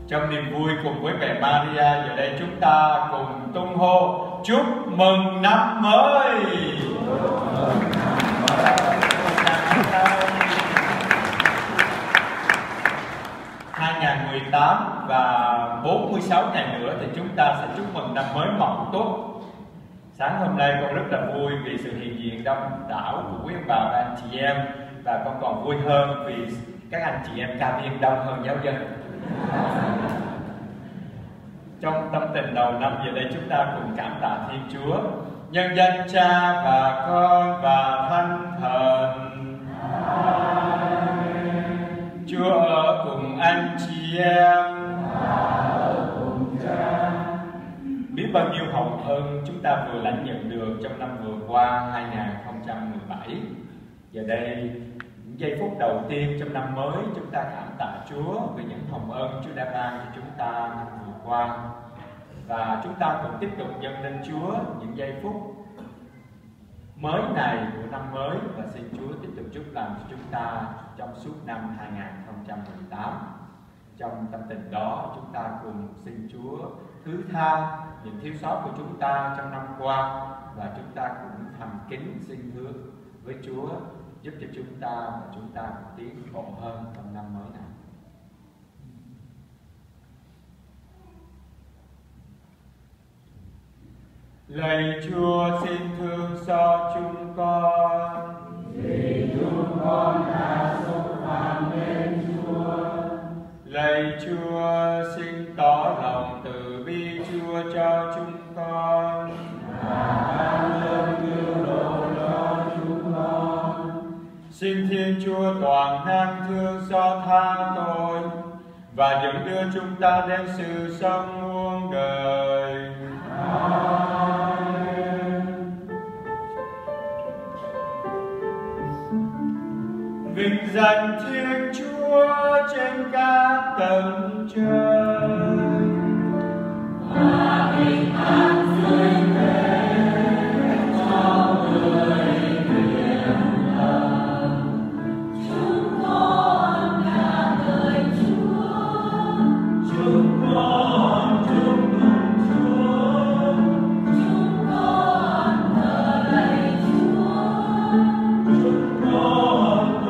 Trong niềm vui cùng với mẹ Maria, giờ đây chúng ta cùng tung hô chúc mừng năm mới. 2018 và 46 ngày nữa thì chúng ta sẽ chúc mừng năm mới mậu Tuất. Sáng hôm nay con rất là vui vì sự hiện diện đông đảo của quý ông bà và anh chị em, và con còn vui hơn vì các anh chị em ca viên đông hơn giáo dân. Trong tâm tình đầu năm giờ đây chúng ta cùng cảm tạ Thiên Chúa, nhân danh Cha và Con và Thánh Thần. Chúa ở cùng anh chị em. Biết bao nhiêu hồng ân chúng ta vừa lãnh nhận được trong năm vừa qua 2017. Giờ đây, những giây phút đầu tiên trong năm mới, chúng ta cảm tạ Chúa về những hồng ân Chúa đã ban cho chúng ta năm vừa qua. Và chúng ta cũng tiếp tục dâng lên Chúa những giây phút mới này của năm mới, và xin Chúa tiếp tục chúc lành cho chúng ta trong suốt năm 2018. Trong tâm tình đó, chúng ta cùng xin Chúa thứ tha những thiếu sót của chúng ta trong năm qua, và chúng ta cũng thầm kính xin hứa với Chúa giúp cho chúng ta và chúng ta tiến bộ hơn trong năm mới này. Lạy Chúa, xin thương xót chúng con, vì chúng con đã xúc phạm đến Chúa. Lạy Chúa, xin tỏ lòng từ bi Chúa cho chúng con, và ban ơn cứu độ cho chúng con. Xin Thiên Chúa toàn năng thương xót tha tội, và dẫn đưa chúng ta đến sự sống muôn đời. Vinh danh Thiên Chúa trên các tầng trời, và bình an dưới thế cho người thiện lòng. Chúng con ca ngợi Chúa, chúng con chúc mừng Chúa, chúng con thờ lạy Chúa, chúng con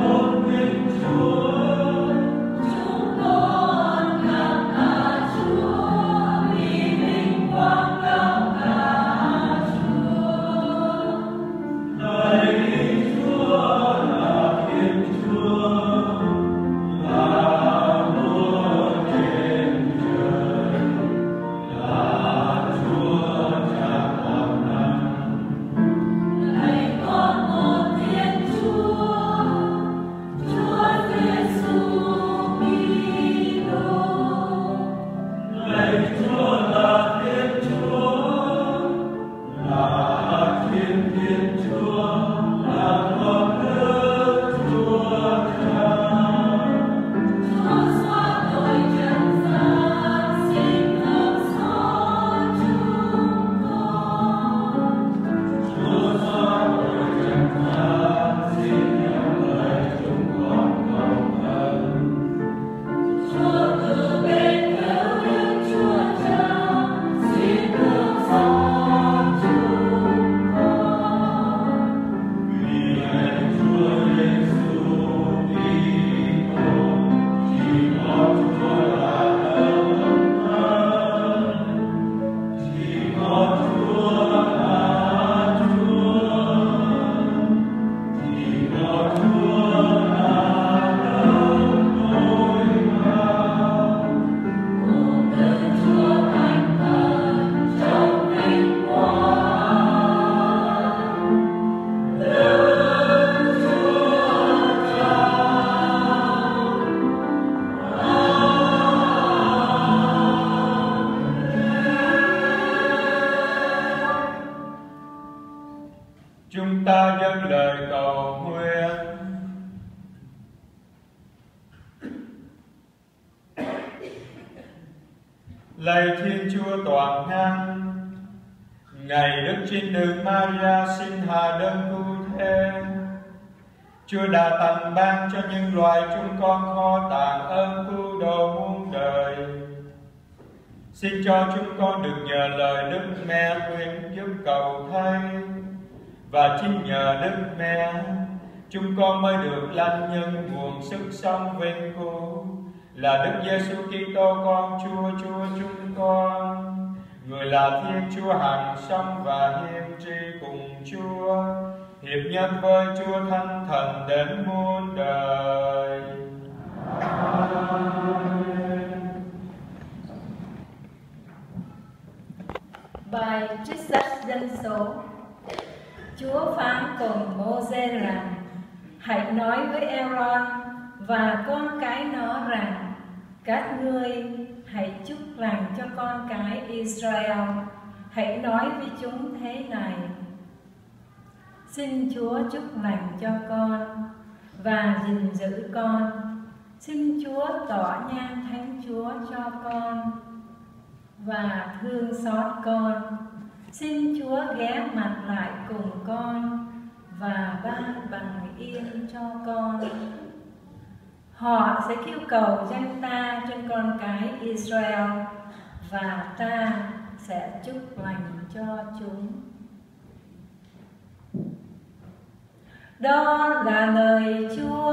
chúng ta dâng lời cầu nguyện. Lạy Thiên Chúa toàn năng, ngày Đức Trinh Nữ Maria sinh hạ đơn cứu thế, Chúa đã tặng ban cho nhân loại chúng con kho tàng ơn cứu độ muôn đời. Xin cho chúng con được nhờ lời Đức Mẹ khuyên giúp cầu thay, và chính nhờ Đức Mẹ chúng con mới được lãnh nhân nguồn sức sống vinh cú là Đức Giêsu Kitô con Chúa chúng con, người là Thiên Chúa hằng sống và hiệp tri cùng Chúa, hiệp nhất với Chúa Thánh Thần đến muôn đời. Bài trích sách Dân số. Chúa phán cùng Mô-sê rằng: hãy nói với Aaron và con cái nó rằng: các ngươi hãy chúc lành cho con cái Israel. Hãy nói với chúng thế này: xin Chúa chúc lành cho con và gìn giữ con. Xin Chúa tỏ nhan thánh Chúa cho con và thương xót con. Xin Chúa ghé mặt lại cùng con và ban bằng yên cho con. Họ sẽ kêu cầu danh ta trên con cái Israel, và ta sẽ chúc lành cho chúng. Đó là lời Chúa.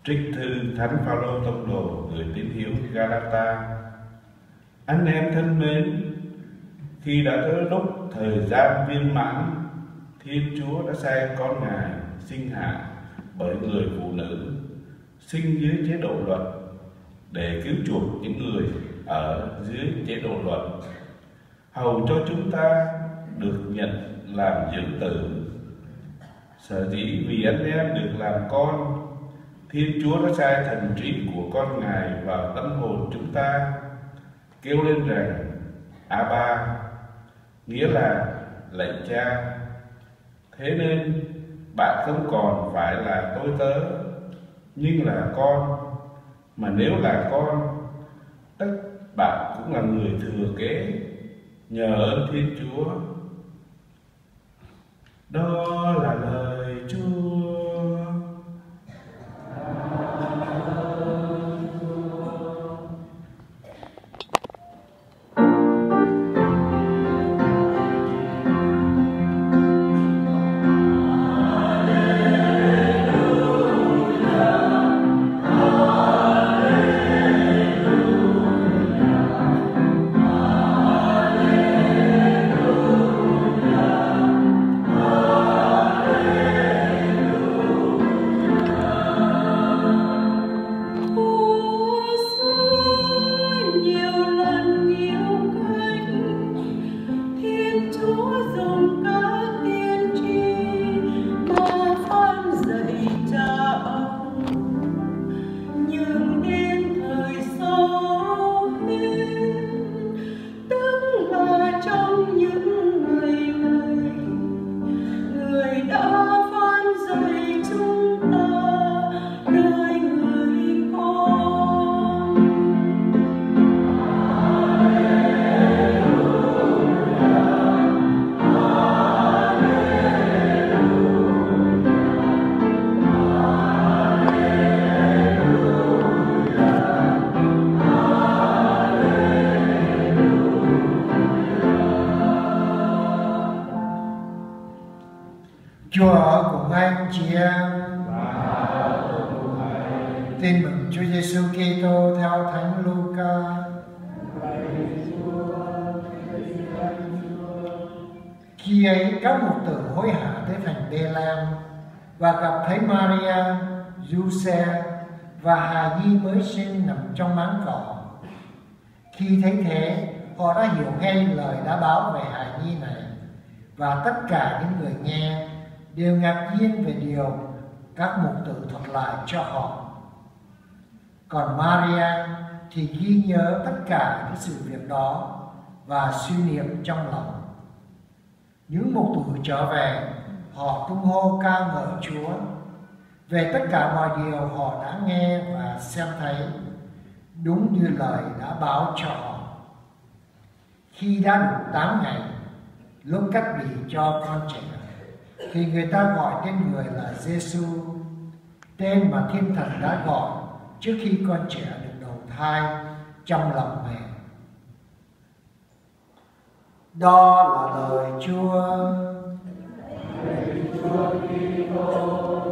Trích thư Thánh Phaolô tông đồ gửi tín hữu Galata. Anh em thân mến, khi đã tới lúc thời gian viên mãn, Thiên Chúa đã sai con Ngài sinh hạ bởi người phụ nữ, sinh dưới chế độ luật, để cứu chuộc những người ở dưới chế độ luật, hầu cho chúng ta được nhận làm dưỡng tử. Sở dĩ vì anh em được làm con, Thiên Chúa đã sai thần trí của con Ngài vào tâm hồn chúng ta, kêu lên rằng Abba, nghĩa là lạy Cha. Thế nên bạn không còn phải là tôi tớ, nhưng là con. Mà nếu là con, tất bạn cũng là người thừa kế nhờ ơn Thiên Chúa. Đó là lời Chúa. Chúa ở cùng anh chị em. Tin mừng Chúa Giêsu Kitô theo Thánh Luca. Khi ấy các mục tử hối hả tới thành Bê-lem và gặp thấy Maria, Giuse và hài nhi mới sinh nằm trong máng cỏ. Khi thấy thế, họ đã hiểu ngay lời đã báo về hài nhi này, và tất cả những người nghe đều ngạc nhiên về điều các mục tử thuật lại cho họ. Còn Maria thì ghi nhớ tất cả những sự việc đó và suy niệm trong lòng. Những mục tử trở về, họ tung hô ca ngợi Chúa về tất cả mọi điều họ đã nghe và xem thấy, đúng như lời đã báo cho họ. Khi đã đủ 8 ngày, lúc cắt bì cho con trẻ, thì người ta gọi tên người là Giêsu, tên mà Thiên Thần đã gọi trước khi con trẻ được đầu thai trong lòng mẹ. Đó là lời Chúa. Lạy Chúa Kitô.